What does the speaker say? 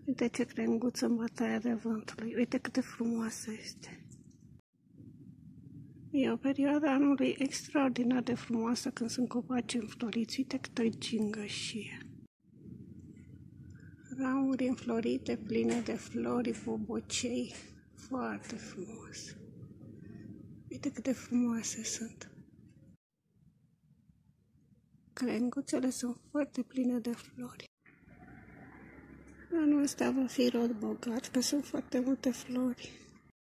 Uite ce crenguță în bătaia de vântului. Uite cât de frumoasă este. E o perioadă a anului extraordinar de frumoasă când sunt copaci înfloriți. Uite câtă gingășie. Ramuri înflorite, pline de flori, bobocei. Foarte frumos. Uite cât de frumoase sunt. Crenguțele sunt foarte pline de flori. Anul ăsta va fi rod bogat, că sunt foarte multe flori.